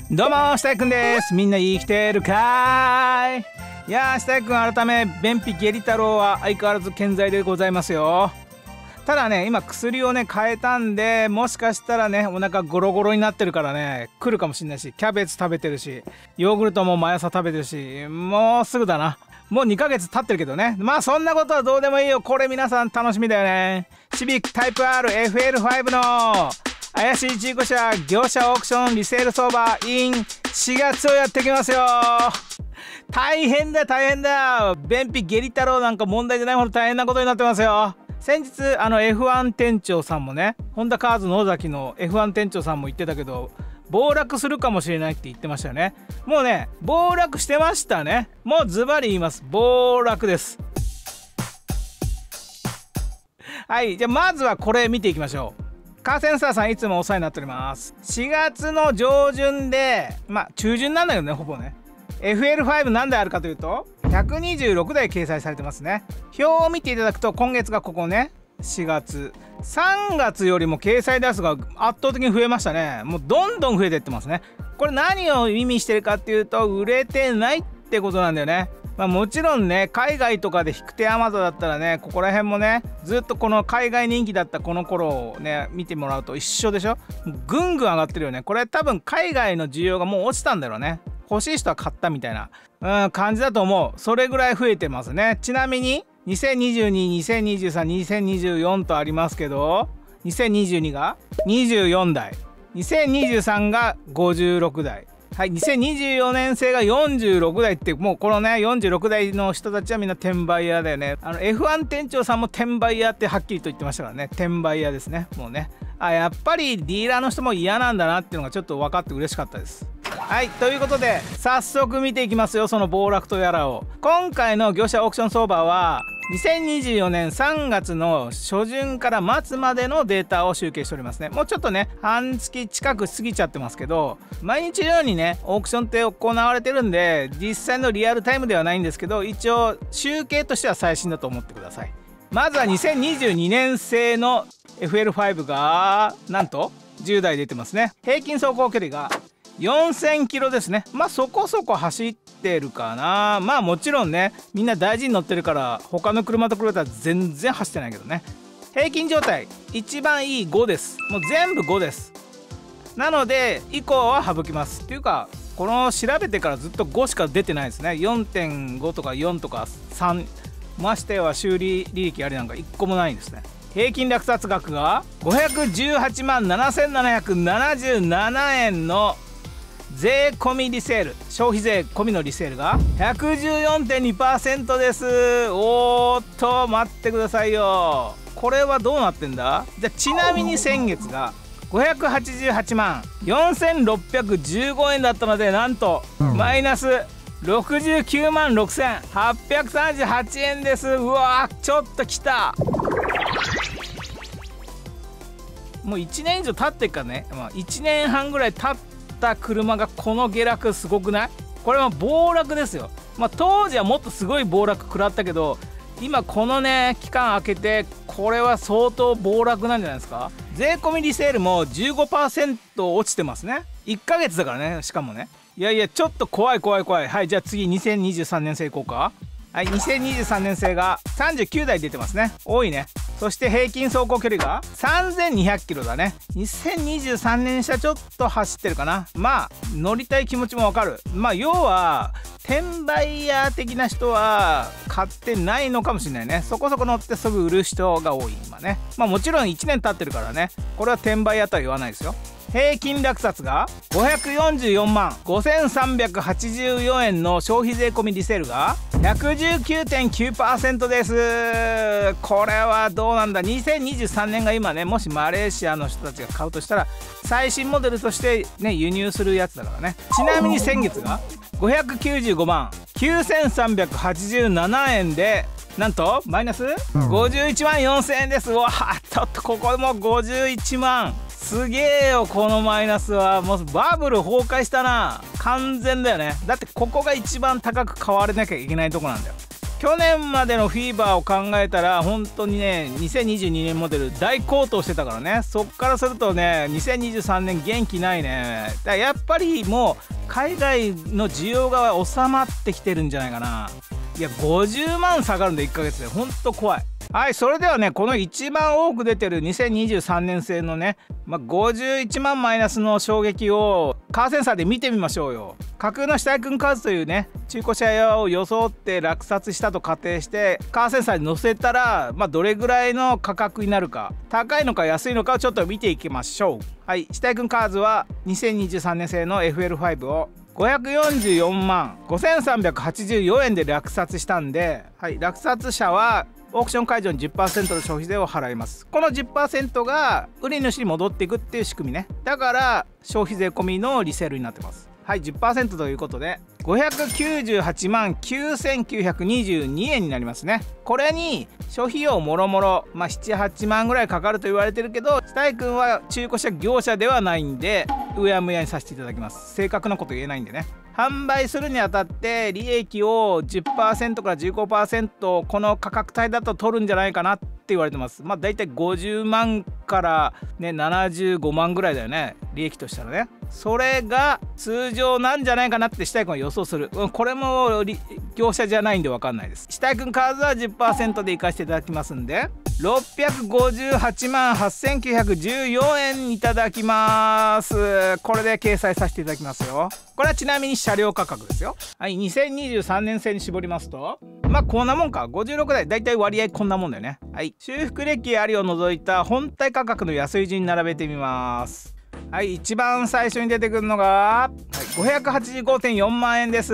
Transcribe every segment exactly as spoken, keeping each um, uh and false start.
どうも、下井くんです。みんな生きてるかーい。いやー、下井くん改め便秘下痢太郎は相変わらず健在でございますよ。ただね、今薬をね変えたんで、もしかしたらねお腹ゴロゴロになってるからね来るかもしんないし、キャベツ食べてるし、ヨーグルトも毎朝食べてるし、もうすぐだな。もうにかげつ経ってるけどね。まあそんなことはどうでもいいよ。これ皆さん楽しみだよね。シビックタイプ アールエフエルファイブ の怪しい中古車業者オークションリセール相場 in しがつをやってきますよ。大変だ大変だ。便秘下痢太郎なんか問題じゃないほど大変なことになってますよ。先日あの エフワン 店長さんもね、ホンダカーズの尾崎の エフワン 店長さんも言ってたけど、暴落するかもしれないって言ってましたよね。もうね暴落してましたね。もうズバリ言います。暴落です。はい、じゃあまずはこれ見ていきましょう。カーセンサーさんいつもお世話になっております。しがつの上旬で、まあ中旬なんだけどね、ほぼね エフエルファイブ 何台あるかというとひゃくにじゅうろくだい掲載されてますね。表を見ていただくと今月がここねしがつ、さんがつよりも掲載台数が圧倒的に増えましたね。もうどんどん増えていってますね。これ何を意味してるかっていうと、売れてないってことなんだよね。まあ、もちろんね海外とかで引く手あまただったらね、ここら辺もねずっとこの海外人気だったこの頃をね見てもらうと一緒でしょ。ぐんぐん上がってるよね。これ多分海外の需要がもう落ちたんだろうね。欲しい人は買ったみたいな、うん、感じだと思う。それぐらい増えてますね。ちなみににせんにじゅうに、にせんにじゅうさん、にせんにじゅうよんとありますけど、にせんにじゅうにがにじゅうよんだい、にせんにじゅうさんがごじゅうろくだい、はい、にせんにじゅうよねん製がよんじゅうろくだいって、もうこのねよんじゅうろくだいの人たちはみんな転売屋だよね。あの エフワン 店長さんも転売屋ってはっきりと言ってましたからね。転売屋ですね。もうね、あ、やっぱりディーラーの人も嫌なんだなっていうのがちょっと分かって嬉しかったです。はい、ということで早速見ていきますよ、その暴落とやらを。今回の業者オークション相場はにせんにじゅうよねんさんがつの初旬から末までのデータを集計しておりますね。もうちょっとね半月近く過ぎちゃってますけど、毎日のようにねオークションって行われてるんで、実際のリアルタイムではないんですけど、一応集計としては最新だと思ってください。まずはにせんにじゅうにねん製の エフエルファイブ がなんとじゅうだい出てますね。平均走行距離がよんせんキロですね。まあそこそこ走ってるかな。まあもちろんねみんな大事に乗ってるから他の車と比べたら全然走ってないけどね。平均状態一番いいごです。もう全部ごです。なので以降は省きますっていうか、この調べてからずっとごしか出てないですね。 よんてんご とかよんとかさん、ましては修理履歴ありなんかいっこもないんですね。平均落札額がごひゃくじゅうはちまんななせんななひゃくななじゅうななえんの税込みリセール、消費税込みのリセールが ひゃくじゅうよんてんにパーセント です。おーっと待ってくださいよ。これはどうなってんだ。じゃあちなみに先月がごひゃくはちじゅうはちまんよんせんろっぴゃくじゅうごえんだったので、なんとマイナスろくじゅうきゅうまんろくせんはっぴゃくさんじゅうはちえんです。うわーちょっときた。もういちねん以上経ってっからね、まあ、いちねんはんぐらい経った車がこの下落すごくない？これは暴落ですよ。まあ当時はもっとすごい暴落食らったけど、今このね期間空けてこれは相当暴落なんじゃないですか。税込みリセールも じゅうごパーセント 落ちてますね。いっかげつだからね。しかもね、いやいやちょっと怖い怖い怖い。はい、じゃあ次にせんにじゅうさんねん製いこうか。はい、にせんにじゅうさんねん製がさんじゅうきゅうだい出てますね。多いね。そして平均走行距離がさんぜんにひゃくキロだね。にせんにじゅうさんねんにしたらちょっと走ってるかな。まあ乗りたい気持ちもわかる。まあ要は転売屋的な人は買ってないのかもしれないね。そこそこ乗ってすぐ売る人が多い今ね。まあもちろんいちねん経ってるからね、これは転売屋とは言わないですよ。平均落札がごひゃくよんじゅうよんまんごせんさんびゃくはちじゅうよえんの消費税込みリセールが ひゃくじゅうきゅうてんきゅうパーセント です。これはどうなんだ。にせんにじゅうさんねんが今ね、もしマレーシアの人たちが買うとしたら最新モデルとしてね輸入するやつだからね。ちなみに先月がごひゃくきゅうじゅうごまんきゅうせんさんびゃくはちじゅうななえんで、なんとマイナスごじゅういちまんよんせんえんです。うわちょっとここもごじゅういちまん、すげえよこのマイナスは。もうバブル崩壊したな、完全だよね。だってここが一番高く買われなきゃいけないとこなんだよ。 去年までのフィーバーを考えたら本当にねにせんにじゅうにねんモデル大高騰してたからね。そっからするとねにせんにじゅうさんねん元気ないね。だからやっぱりもう海外の需要が収まってきてるんじゃないかな。いやごじゅうまん下がるんでいっかげつでほんと怖い。はい、それではねこの一番多く出てるにせんにじゅうさんねん製のね、まあ、ごじゅういちまんマイナスの衝撃をカーセンサーで見てみましょうよ。架空の死体君カーズというね中古車屋を装って落札したと仮定してカーセンサーに載せたら、まあ、どれぐらいの価格になるか、高いのか安いのかをちょっと見ていきましょう。はい、死体君カーズはにせんにじゅうさんねん製の エフエルファイブ をごひゃくよんじゅうよんまんごせんさんびゃくはちじゅうよえんで落札したんで、はい、落札者はオークション会場に じゅっパーセント の消費税を払います。この じゅっパーセント が売り主に戻っていくっていう仕組みね。だから消費税込みのリセールになってます。はい、 じゅっパーセント ということでごひゃくきゅうじゅうはちまんきゅうせんきゅうひゃくにじゅうにえんになりますね。これに諸費用もろもろまあななはちまんぐらいかかると言われてるけど、死体君は中古車業者ではないんでうやむやにさせていただきます。正確なこと言えないんでね。販売するにあたって利益を じゅっパーセント から じゅうごパーセント この価格帯だと取るんじゃないかなって言われてます。まあだいたいごじゅうまんからねななじゅうごまんぐらいだよね、利益としたらね。それが通常なんじゃないかなって死体君は予想する。これも業者じゃないんで分かんないです。死体君カーズは じゅっパーセント でいかせていただきますんでろっぴゃくごじゅうはちまんはっせんきゅうひゃくじゅうよえんいただきます。これで掲載させていただきますよ。これはちなみに車両価格ですよ。はい、にせんにじゅうさんねん製に絞りますとまあこんなもんか。ごじゅうろくだいだいたい割合こんなもんだよね。はい、修復歴ありを除いた本体価格の安い順に並べてみます。はい、一番最初に出てくるのが、はい、ごひゃくはちじゅうごてんよんまんえんです。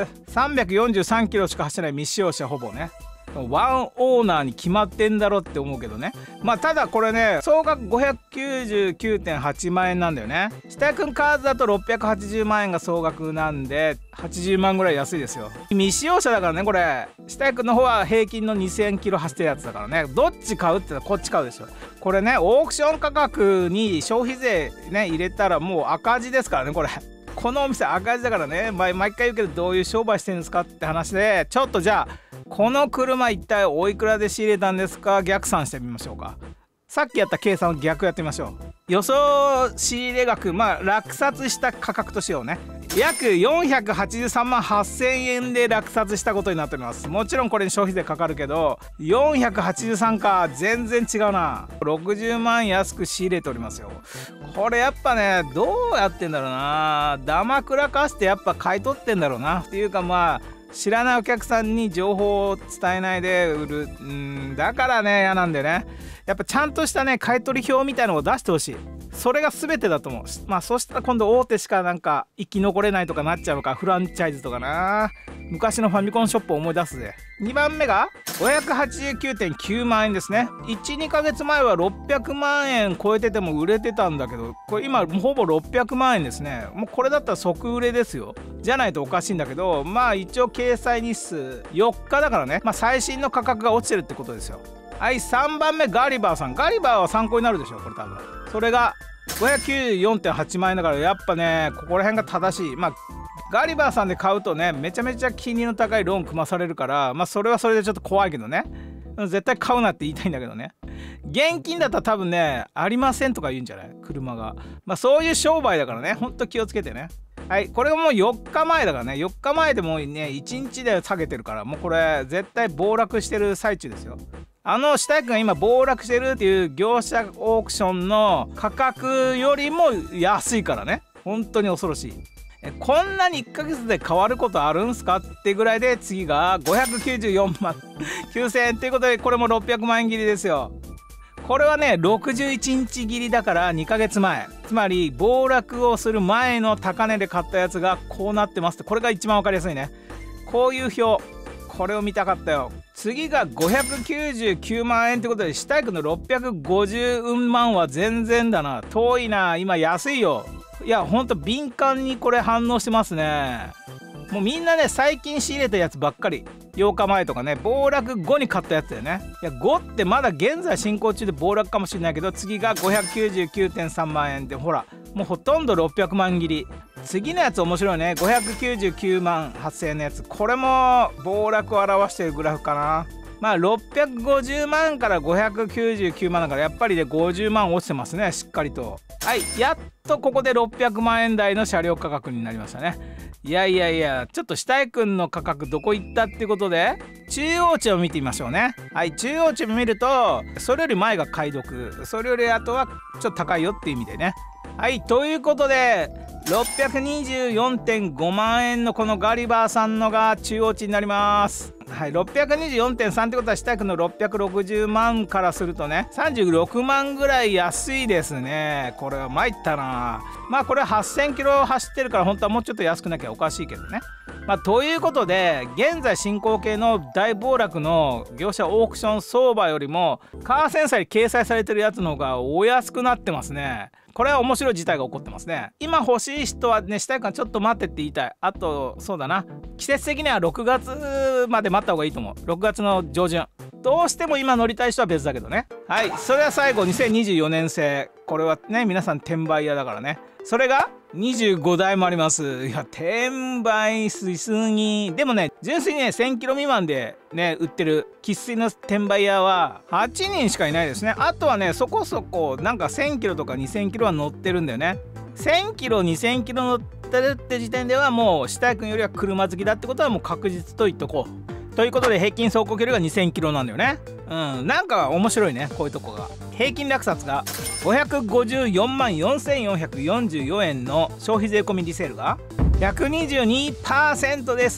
さんびゃくよんじゅうさんキロしか走ってない未使用車ほぼね。ワンオーナーに決まってんだろって思うけどね。まあただこれね総額 ごひゃくきゅうじゅうきゅうてんはちまんえんなんだよね。死体君カーズだとろっぴゃくはちじゅうまんえんが総額なんではちじゅうまんぐらい安いですよ。未使用車だからねこれ。死体君の方は平均のにせんキロ走ってるやつだからね。どっち買うって言ったらこっち買うでしょ。これねオークション価格に消費税ね入れたらもう赤字ですからねこれ。このお店赤字だからね。毎回言うけどどういう商売してるんですかって話で、ちょっとじゃあこの車一体おいくらで仕入れたんですか逆算してみましょうか。さっきやった計算を逆やってみましょう。予想仕入れ額まあ落札した価格としようね。約よんひゃくはちじゅうさんまんはっせんえんで落札したことになっております。もちろんこれに消費税かかるけどよんひゃくはちじゅうさんか全然違うな。ろくじゅうまん安く仕入れておりますよ。これやっぱねどうやってんだろうな。ダマくらかしてやっぱ買い取ってんだろうなっていうか、まあ知らないお客さんに情報を伝えないで売るんだからね嫌なんでね。やっぱちゃんとしたね買い取り表みたいのを出してほしい。それが全てだと思う。まあそしたら今度大手しかなんか生き残れないとかなっちゃうのか。フランチャイズとかな。昔のファミコンショップを思い出すぜ。にばんめがごひゃくはちじゅうきゅうてんきゅうまんえんですね。いち、にかげつまえはろっぴゃくまんえん超えてても売れてたんだけど、これ今ほぼろっぴゃくまんえんですね。もうこれだったら即売れですよ。じゃないとおかしいんだけど、まあ一応掲載日数よっかだからね、まあ最新の価格が落ちてるってことですよ。はい、さんばんめガリバーさん。ガリバーは参考になるでしょこれ多分。それがごひゃくきゅうじゅうよんてんはちまんえんだからやっぱねここら辺が正しい。まあガリバーさんで買うとねめちゃめちゃ金利の高いローン組まされるから、まあそれはそれでちょっと怖いけどね。絶対買うなって言いたいんだけどね。現金だったら多分ねありませんとか言うんじゃない車が。まあそういう商売だからねほんと気をつけてね。はい、これがもうよっかまえだからね。よっかまえでもうねいちにちで下げてるから、もうこれ絶対暴落してる最中ですよ。あの死体君が今暴落してるっていう業者オークションの価格よりも安いからね。本当に恐ろしい。えこんなにいっかげつで変わることあるんすかってぐらいで、次がごひゃくきゅうじゅうよんまんきゅうせんえんっていうことで、これもろっぴゃくまんえん切りですよ。これはねろくじゅういちにち切りだからにかげつまえ、つまり暴落をする前の高値で買ったやつがこうなってますって。これが一番わかりやすいね。こういう表、これを見たかったよ。次がごひゃくきゅうじゅうきゅうまんえんってことで、死体君のろっぴゃくごじゅうまんは全然だな。遠いな。今安いよ。いやほんと敏感にこれ反応してますね。もうみんなね最近仕入れたやつばっかり。ようかまえとかね暴落後に買ったやつだよね。いやごってまだ現在進行中で暴落かもしれないけど、次がごひゃくきゅうじゅうきゅうてんさんまんえんで、ほらもうほとんどろっぴゃくまん切り。 次のやつ面白いね。ごひゃくきゅうじゅうきゅうまんはっせんえんのやつ。これも暴落を表しているグラフかな。まあろっぴゃくごじゅうまんからごひゃくきゅうじゅうきゅうまんだからやっぱりでごじゅうまん落ちてますね、しっかりと。はい、やっとここでろっぴゃくまんえん台の車両価格になりましたね。いやいやいや、ちょっと下井くんの価格どこ行ったっていうことで中央値を見てみましょうね。はい、中央値を見るとそれより前が買い得、それより後はちょっと高いよっていう意味でね。はい、ということでろっぴゃくにじゅうよんてんごまんえんのこのガリバーさんのが中央値になります。はい、ろっぴゃくにじゅうよんてんさん ってことは下井くんのろっぴゃくろくじゅうまんからするとねさんじゅうろくまんぐらい安いですね。これは参ったな。まあこれははっせんキロ走ってるから本当はもうちょっと安くなきゃおかしいけどね。まあということで現在進行形の大暴落の業者オークション相場よりもカーセンサーに掲載されてるやつの方がお安くなってますね。これは面白い事態が起こってますね。今欲しい人はね、下井くんちょっと待ってって言いたい。あとそうだな、季節的にはろくがつまで待った方がいいと思う。ろくがつの上旬。どうしても今乗りたい人は別だけどね。はい、それは最後にせんにじゅうよねん製。これはね皆さん転売屋だからね。それがにじゅうごだいもあります。いや転売しすぎ。でもね純粋にねせんキロ未満でね売ってる生粋の転売屋ははちにんしかいないですね。あとはねそこそこなんかせんキロとかにせんキロは乗ってるんだよね。せんキロにせんキロ乗ってるって時点ではもう下井くんよりは車好きだってことはもう確実と言っとこう。ということで平均走行距離がにせんキロなんだよね。うん、なんか面白いねこういうとこが。平均落札がごひゃくごじゅうよんまんよんせんよんひゃくよんじゅうよんえんの消費税込みリセールが ひゃくにじゅうにパーセント です。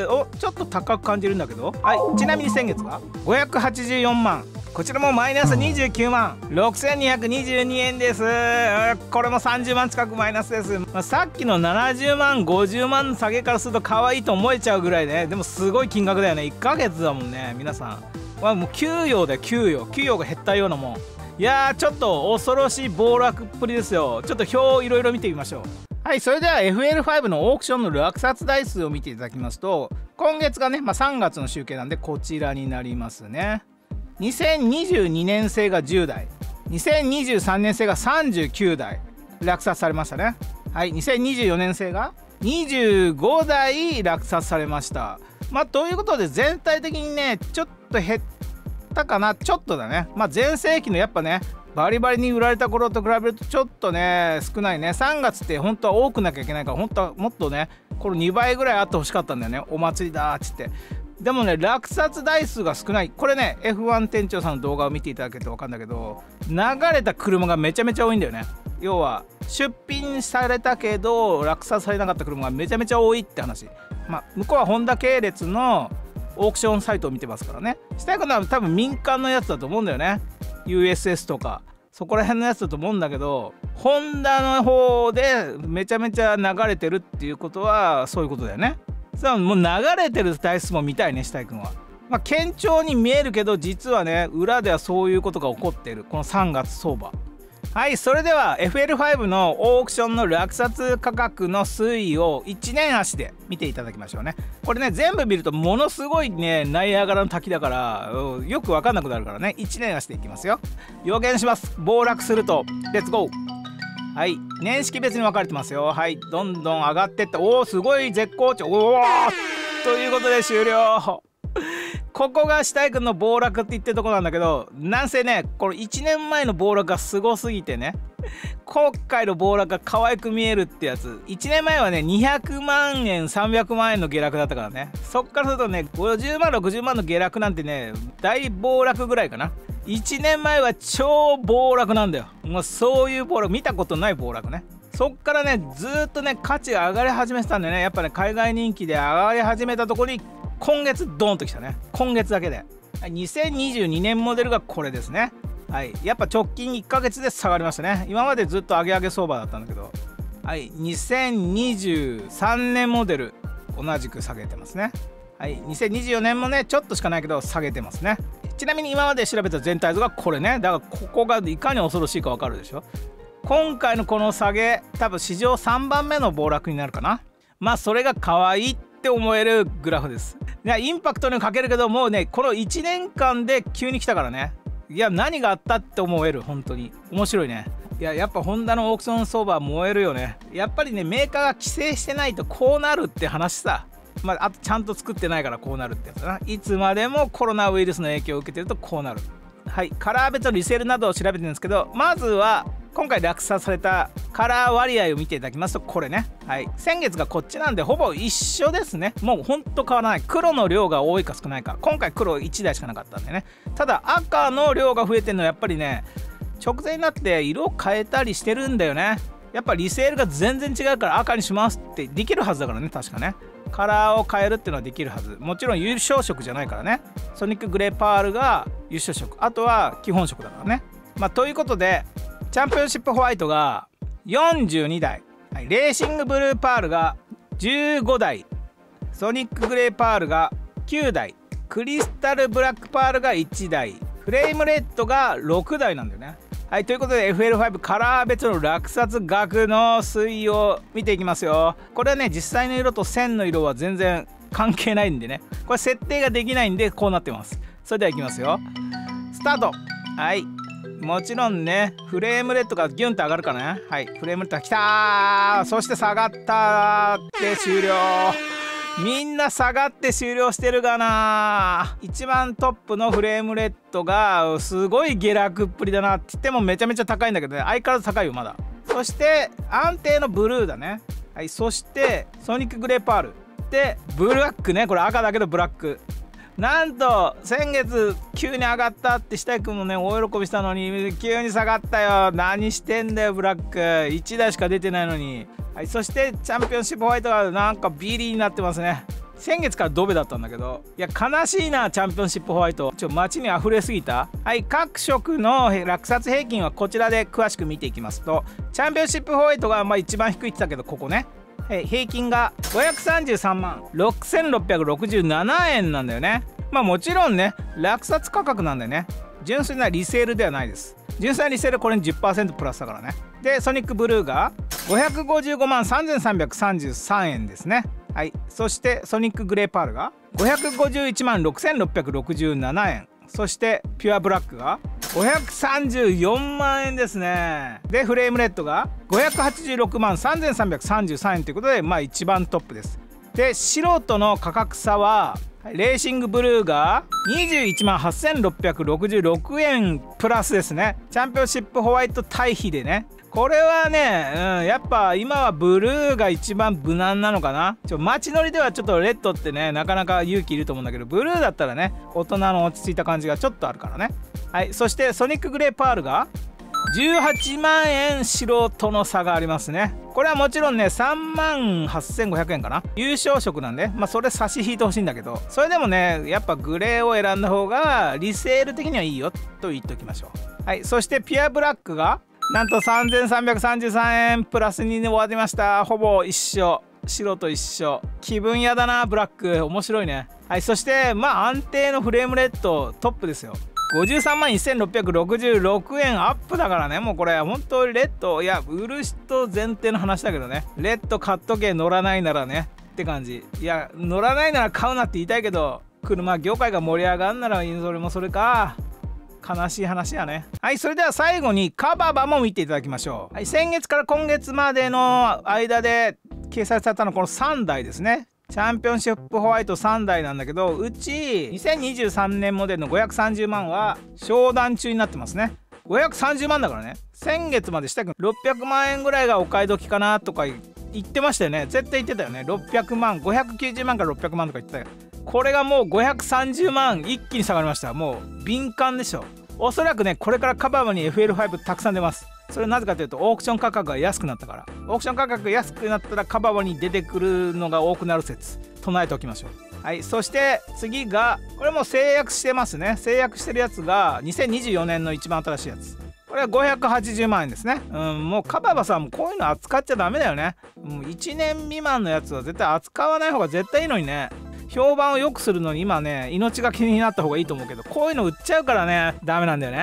お、ちょっと高く感じるんだけど。はい、ちなみに先月はごひゃくはちじゅうよんまん、こちらもマイナスにじゅうきゅうまんろくせんにひゃくにじゅうにえんです。これもさんじゅうまん近くマイナスです。まあ、さっきのななじゅうまんごじゅうまんの下げからすると可愛いと思えちゃうぐらいね。でもすごい金額だよね。いっかげつだもんね皆さん。まあ、もう給与で給与給与が減ったようなもん。いやーちょっと恐ろしい暴落っぷりですよ。ちょっと表をいろいろ見てみましょう。はい、それでは エフエルファイブ のオークションの落札台数を見ていただきますと今月がね、まあ、さんがつの集計なんでこちらになりますね。にせんにじゅうにねん製がじゅうだい、にせんにじゅうさんねん製がさんじゅうきゅうだい落札されましたね。はい、にせんにじゅうよねん製がにじゅうごだい落札されました。まあということで全体的にねちょっと減ったかな。ちょっとだね。まあ全盛期のやっぱねバリバリに売られた頃と比べるとちょっとね少ないね。さんがつって本当は多くなきゃいけないから本当はもっとねこれにばいぐらいあってほしかったんだよね。お祭りだーっつって。でもね落札台数が少ない。これね エフワン 店長さんの動画を見ていただけると分かるんだけど流れた車がめちゃめちゃ多いんだよね。要は出品されたけど落札されなかった車がめちゃめちゃ多いって話。まあ向こうはホンダ系列のオークションサイトを見てますからね。したいことは多分民間のやつだと思うんだよね。 ユーエスエス とかそこら辺のやつだと思うんだけどホンダの方でめちゃめちゃ流れてるっていうことはそういうことだよね。さあもう流れてる台数も見たいね下井君は。まあ堅調に見えるけど実はね裏ではそういうことが起こっているこのさんがつ相場。はい、それでは エフエルファイブ のオークションの落札価格の推移をいちねん足で見ていただきましょうね。これね全部見るとものすごいねナイアガラの滝だからよく分かんなくなるからねいちねん足でいきますよ。予言します。暴落するとレッツゴー。はい、年式別に分かれてますよ。はい、どんどん上がってって、おおすごい絶好調。おおということで終了。ここが下井君の暴落って言ってるとこなんだけどなんせねこのいちねんまえの暴落がすごすぎてね今回の暴落が可愛く見えるってやつ。いちねんまえはねにひゃくまんえんさんびゃくまんえんの下落だったからね。そっからするとねごじゅうまんろくじゅうまんの下落なんてね大暴落ぐらいかな。いちねんまえは超暴落なんだよ。もうそういう暴落見たことない暴落ね。そっからねずーっとね価値が上がり始めてたんでねやっぱね海外人気で上がり始めたところに今月ドーンときたね。今月だけで、はい、にせんにじゅうにねんモデルがこれですね。はい、やっぱ直近いっかげつで下がりましたね。今までずっと上げ上げ相場だったんだけど、はい、にせんにじゅうさんねんモデル同じく下げてますね。はい、にせんにじゅうよねんもねちょっとしかないけど下げてますね。ちなみに今まで調べた全体図がこれね。だからここがいかに恐ろしいか分かるでしょ。今回のこの下げ多分史上さんばんめの暴落になるかな。まあそれが可愛いって思えるグラフです。いやインパクトにかけるけどもうねこのいちねんかんで急に来たからね。いや何があったって思える。本当に面白いね。 いややっぱホンダのオークション相場は燃えるよね。やっぱりねメーカーが規制してないとこうなるって話さ。まあ、あとちゃんと作ってないからこうなるってやつだな。いつまでもコロナウイルスの影響を受けてるとこうなる。はい、カラー別のリセールなどを調べてるんですけど、まずは今回落札されたカラー割合を見ていただきますとこれね、はい、先月がこっちなんでほぼ一緒ですね。もうほんと変わらない。黒の量が多いか少ないか。今回黒いちだいしかなかったんでね。ただ赤の量が増えてるのはやっぱりね直前になって色を変えたりしてるんだよね。やっぱリセールが全然違うから赤にしますってできるはずだからね。確かねカラーを変えるっていうのはできるはず。もちろん優勝色じゃないからね。ソニックグレーパールが優勝色、あとは基本色だからね。まあということでチャンピオンシップホワイトがよんじゅうにだい、はい、レーシングブルーパールがじゅうごだい、ソニックグレーパールがきゅうだい、クリスタルブラックパールがいちだい、フレームレッドがろくだいなんだよね。はい、ということで エフエルファイブ カラー別の落札額の推移を見ていきますよ。これはね実際の色と線の色は全然関係ないんでね、これ設定ができないんでこうなってます。それではいきますよ。スタート。はい、もちろんねフレームレッドがギュンと上がるからね。はい、フレームレッドが来たー。そして下がったーで終了。みんな下がって終了してるがな。一番トップのフレームレッドがすごい下落っぷりだなって言ってもめちゃめちゃ高いんだけどね。相変わらず高いよまだ。そして安定のブルーだね。はい、そしてソニックグレーパールでブラックね。これ赤だけどブラック。なんと先月急に上がったって下井くんもね大喜びしたのに急に下がったよ。何してんだよブラック。いちだいしか出てないのに。はい、そしてチャンピオンシップホワイトがなんかビリになってますね。先月からドベだったんだけど、いや悲しいなチャンピオンシップホワイト。ちょ街に溢れすぎた。はい、各色の落札平均はこちらで詳しく見ていきますと、チャンピオンシップホワイトがまあ一番低いって言ったけどここね、平均がごひゃくさんじゅうさんまんろくせんろっぴゃくろくじゅうななえんなんだよね。まあもちろんね落札価格なんだよね。純粋なリセールではないです。純粋なリセールこれに じゅっパーセント プラスだからね。でソニックブルーがごひゃくごじゅうごまんさんぜんさんびゃくさんじゅうさんえんですね。はい、そしてソニックグレーパールがごひゃくごじゅういちまんろくせんろっぴゃくろくじゅうななえん。そしてピュアブラックがごひゃくさんじゅうよんまんえんですね。でフレームレッドがごひゃくはちじゅうろくまんさんぜんさんびゃくさんじゅうさんえんということでまあ一番トップです。で素人の価格差はレーシングブルーがにじゅういちまんはっせんろっぴゃくろくじゅうろくえんプラスですね。チャンピオンシップホワイト対比でね。これはね、うん、やっぱ今はブルーが一番無難なのかな。ちょ街乗りではちょっとレッドってねなかなか勇気いると思うんだけど、ブルーだったらね大人の落ち着いた感じがちょっとあるからね。はい、そしてソニックグレーパールがじゅうはちまんえん素人の差がありますね。これはもちろんねさんまんはっせんごひゃくえんかな。優勝色なんでまあそれ差し引いてほしいんだけど、それでもねやっぱグレーを選んだ方がリセール的にはいいよと言っておきましょう。はい、そしてピュアブラックがなんとさんぜんさんびゃくさんじゅうさんえんプラスに終わりました。ほぼ一緒。白と一緒。気分やだなブラック。面白いね。はい、そしてまあ安定のフレームレッドトップですよ。ごじゅうさんまんせんろっぴゃくろくじゅうろくえんアップだからね。もうこれ本当にレッド、いや売る人前提の話だけどね、レッド買っとけ乗らないならねって感じ。いや乗らないなら買うなって言いたいけど、車業界が盛り上がんならそれもそれか。悲しい話やね。はい、それでは最後にカババも見ていただきましょう。はい、先月から今月までの間で掲載されたのはこのさんだいですね。チャンピオンシップホワイトさんだいなんだけど、うちにせんにじゅうさんねんモデルのごひゃくさんじゅうまんは商談中になってますね。ごひゃくさんじゅうまんだからね。先月までしたけどろっぴゃくまんえんぐらいがお買い時かなとか言ってましたよね。絶対言ってたよね。ろっぴゃくまん、ごひゃくきゅうじゅうまんからろっぴゃくまんとか言ってたよ。これがもうごひゃくさんじゅうまん一気に下がりました。もう敏感でしょ。おそらくねこれからカババに エフエルファイブ たくさん出ます。それはなぜかというとオークション価格が安くなったから。オークション価格が安くなったらカババに出てくるのが多くなる説唱えておきましょう。はい、そして次がこれも制約してますね。制約してるやつがにせんにじゅうよねんの一番新しいやつ。これはごひゃくはちじゅうまんえんですね。うん、もうカババさんもこういうの扱っちゃダメだよね。もういちねん未満のやつは絶対扱わない方が絶対いいのにね。評判を良くするのに今ね命が気になった方がいいと思うけど、こういうの売っちゃうからねダメなんだよね。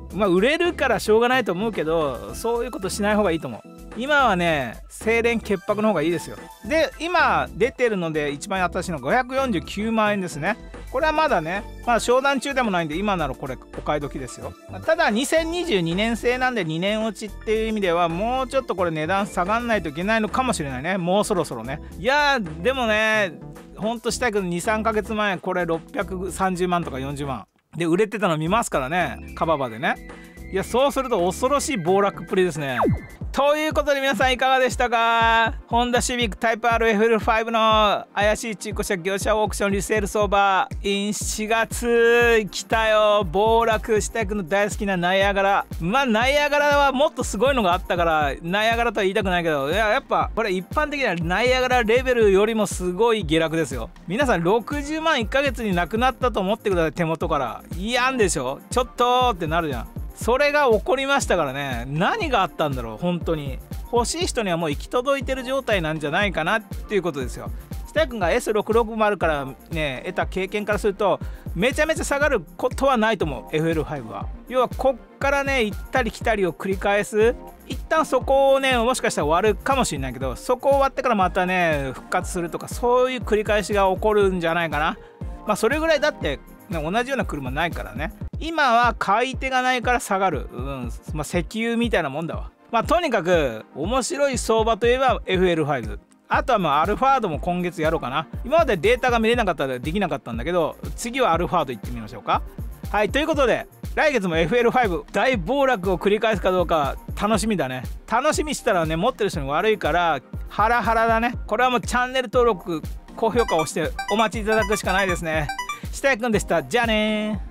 まあ売れるからしょうがないと思うけど、そういうことしない方がいいと思う。今はね清廉潔白の方がいいですよ。で今出てるので一番新しいのごひゃくよんじゅうきゅうまんえんですね。これはまだねまだ商談中でもないんで、今ならこれお買い時ですよ。ただにせんにじゅうにねん製なんでにねん落ちっていう意味ではもうちょっとこれ値段下がんないといけないのかもしれないね。もうそろそろね。いやーでもねほんとしたいけどにさんかげつまえこれろっぴゃくさんじゅうまんとかよんじゅうまんで売れてたの見ますからね、カババでね。いやそうすると恐ろしい暴落っぷりですね。ということで皆さんいかがでしたか。ホンダシビックタイプ アールエフエルファイブ の怪しい中古車業者オークションリセール相場 in しがつ来たよ。暴落したくの大好きなナイアガラ。まあナイアガラはもっとすごいのがあったからナイアガラとは言いたくないけど、いややっぱこれ一般的なナイアガラレベルよりもすごい下落ですよ。皆さんろくじゅうまんいっかげつになくなったと思ってください。手元からいやんでしょ、ちょっとってなるじゃん。それが起こりましたからね。何があったんだろう本当に。欲しい人にはもう行き届いてる状態なんじゃないかなっていうことですよ。下谷君が エスろくろくまる からね得た経験からするとめちゃめちゃ下がることはないと思う エフエルファイブ は。要はこっからね行ったり来たりを繰り返す。一旦そこをねもしかしたら終わるかもしれないけど、そこ終わってからまたね復活するとか、そういう繰り返しが起こるんじゃないかな。まあそれぐらいだって同じような車ないからね。今は買い手がないから下がる、うんまあ、石油みたいなもんだわ。まあとにかく面白い相場といえば エフエルファイブ、 あとはまあアルファードも今月やろうかな。今までデータが見れなかったらできなかったんだけど、次はアルファード行ってみましょうか。はいということで来月も エフエルファイブ 大暴落を繰り返すかどうか楽しみだね。楽しみしたらね持ってる人に悪いからハラハラだね。これはもうチャンネル登録高評価をしてお待ちいただくしかないですね。下谷くんでした。じゃあねー。